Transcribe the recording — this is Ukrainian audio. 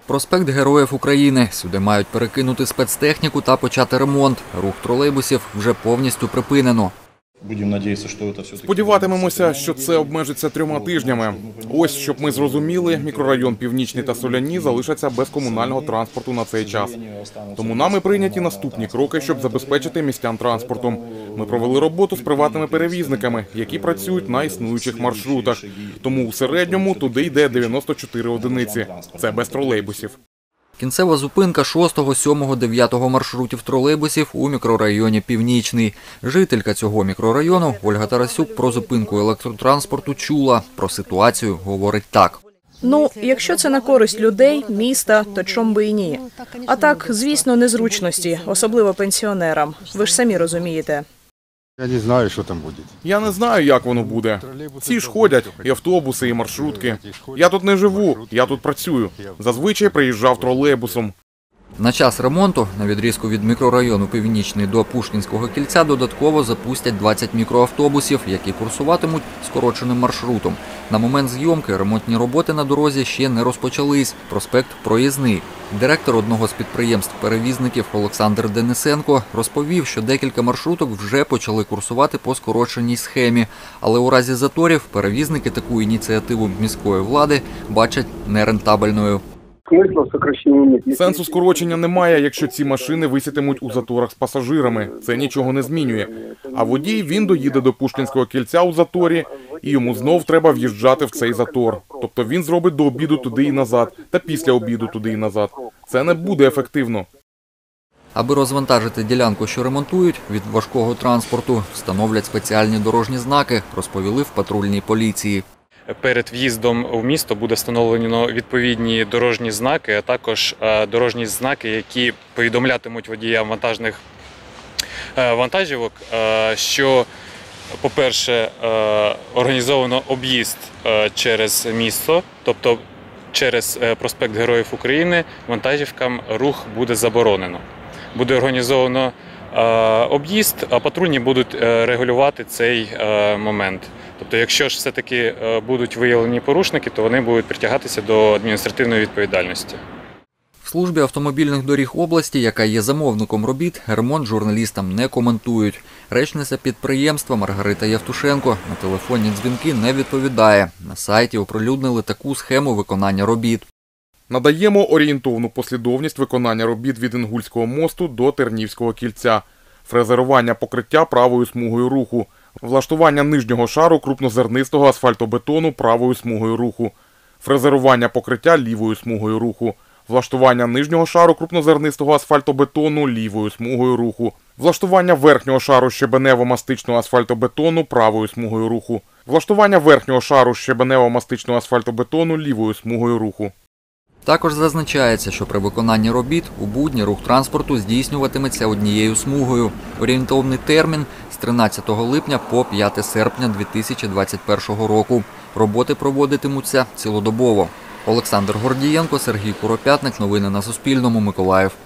Проспект Героїв України. Сюди мають перекинути спецтехніку та почати ремонт. Рух тролейбусів вже повністю припинено. Сподіватимемося, що це обмежиться 3 тижнями. Ось, щоб ми зрозуміли, мікрорайон Північний та Соляні залишаться без комунального транспорту на цей час. Тому нами прийняті наступні кроки, щоб забезпечити містян транспортом. Ми провели роботу з приватними перевізниками, які працюють на існуючих маршрутах. Тому у середньому туди йде 94 одиниці. Це без тролейбусів. Кінцева зупинка 6, 7, 9 маршрутів тролейбусів у мікрорайоні Північний. Жителька цього мікрорайону Ольга Тарасюк про зупинку електротранспорту чула. Про ситуацію говорить так. Якщо це на користь людей, міста, то чом би і ні. А так, звісно, незручності, особливо пенсіонерам. Ви ж самі розумієте. Я не знаю, що там буде. Я не знаю, як воно буде. Ці ж ходять, і автобуси, і маршрутки. Я тут не живу, я тут працюю. Зазвичай приїжджав тролейбусом. На час ремонту на відрізку від мікрорайону Північний до Пушкінського кільця додатково запустять 20 мікроавтобусів, які курсуватимуть скороченим маршрутом. На момент зйомки ремонтні роботи на дорозі ще не розпочались. Проспект проїзний. Директор одного з підприємств-перевізників Олександр Денисенко розповів, що декілька маршруток вже почали курсувати по скороченій схемі. Але у разі заторів перевізники таку ініціативу міської влади бачать нерентабельною. Сенсу скорочення немає, якщо ці машини висітимуть у заторах з пасажирами. Це нічого не змінює. А водій, він доїде до Пушкінського кільця у заторі, і йому знов треба в'їжджати в цей затор. Тобто він зробить до обіду туди і назад, та після обіду туди і назад. Це не буде ефективно. Аби розвантажити ділянку, що ремонтують, від важкого транспорту, встановлять спеціальні дорожні знаки, розповіли в патрульній поліції. Перед в'їздом у місто буде встановлено відповідні дорожні знаки, а також дорожні знаки, які повідомлятимуть водіям вантажних вантажівок, що, по-перше, організовано об'їзд через місто, тобто через проспект Героїв України вантажівкам рух буде заборонено. Буде організовано об'їзд, а патрульні будуть регулювати цей момент. Тобто, якщо ж все-таки будуть виявлені порушники, то вони будуть притягатися до адміністративної відповідальності. В службі автомобільних доріг області, яка є замовником робіт, ремонт журналістам не коментують. Речниця підприємства Маргарита Євтушенко на телефонні дзвінки не відповідає. На сайті оприлюднили таку схему виконання робіт. Надаємо орієнтовну послідовність виконання робіт від Інгульського мосту до Тернівського кільця. Фрезерування покриття правою смугою руху. Влаштування нижнього шару крупнозернистого асфальтобетону правою смугою руху. Фрезерування покриття лівою смугою руху. Влаштування нижнього шару крупнозернистого асфальтобетону лівою смугою руху. Влаштування верхнього шару щебенево-мастичного асфальтобетону правою смугою руху. Влаштування верхнього шару щебенево-мастичного асфальтобетону лівою смугою руху. Також зазначається, що при виконанні робіт у будні рух транспорту здійснюватиметься однією смугою. Орієнтовний термін – з 13 липня по 5 серпня 2021 року. Роботи проводитимуться цілодобово. Олександр Гордієнко, Сергій Куропятник. Новини на Суспільному. Миколаїв.